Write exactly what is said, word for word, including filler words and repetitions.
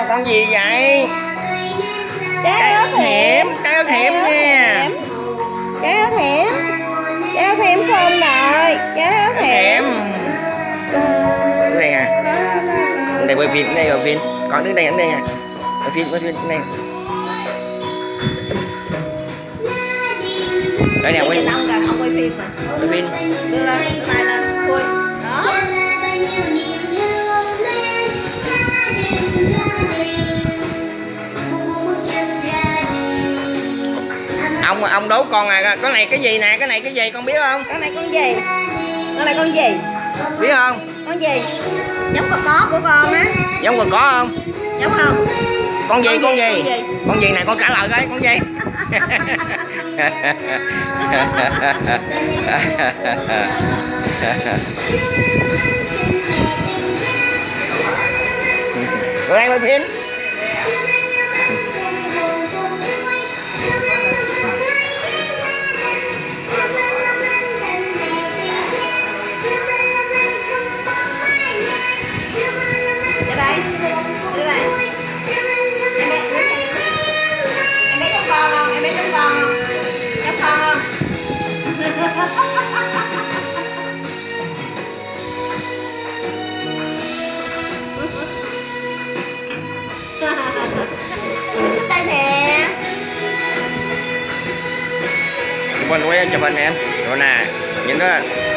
Wow, con gì vậy? Trái ớt hiểm. Trái ớt hiểm nha. Trái ớt hiểm. Trái ớt hiểm không rồi. Trái ớt hiểm. Đứng đây nè. Đây quay phim, đây quay phim. Con đứng đây, đứng đây nè. Quay phim, quay phim, đây. Đây nè, quay. Không quay phim mà. Quay phim. Đưa lên, tay lên, khui. Đó. Ông ông đố con à, cái này cái gì nè, cái này cái gì con biết không? Con này con gì? Con này con gì? Biết không? Con gì? Giống con có của con á. Giống con có không? Giống không? Con gì, con, con gì? gì? Con gì? Con gì nè, con trả lời coi, con gì? Rồi đây quay phim. Đây đây. Đây đây. Em bé giống con không? Em bé giống con không? Giống con không? Đây nè. Chụp hình quay chụp hình em. Rồi nè, nhìn đó.